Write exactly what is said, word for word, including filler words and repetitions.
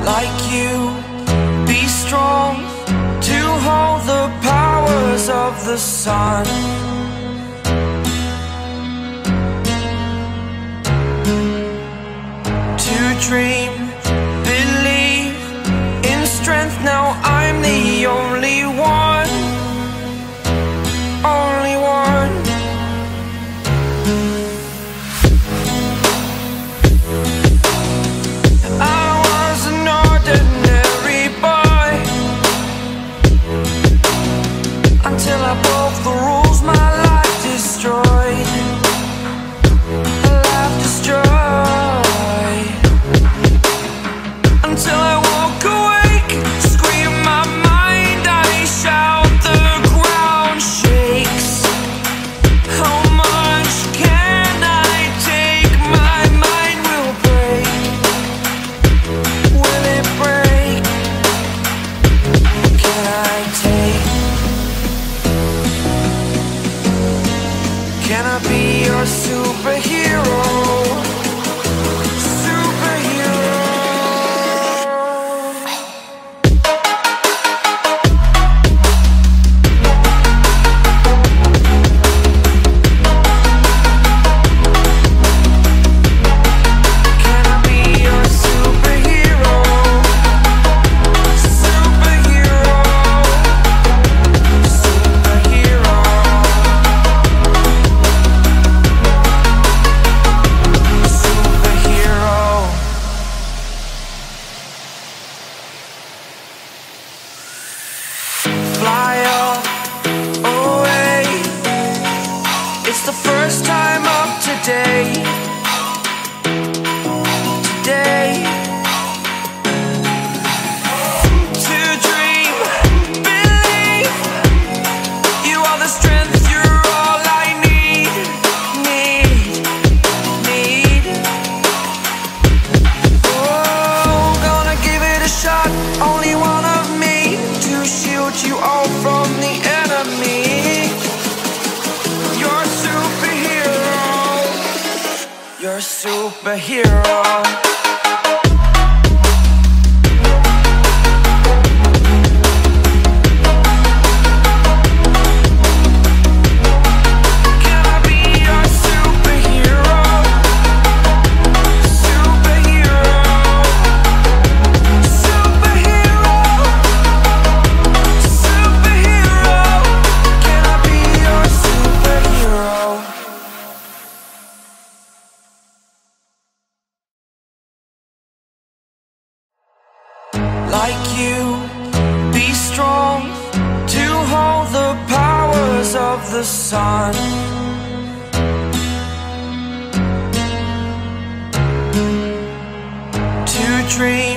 like you, be strong to hold the powers of the sun. To dream, believe in strength, now I'm the only one, only one. I was an ordinary boy until I broke the rules, my life destroyed, life destroyed. Until I walk awake, scream my mind, I shout, the ground shakes. How much can I take? My mind will break. Will it break? Can I take? Can I be your superhero? Fly up, away. It's the first time of today. Today. To dream, believe. You are the strength, you're all I need. Need, need. Oh, gonna give it a shot. Only one of me to shield you all from the enemy. You're a superhero. You're a superhero. Can I be your superhero? Superhero. Superhero. Superhero. Can I be your superhero? Like you, be strong to hold the powers of the sun. To dream,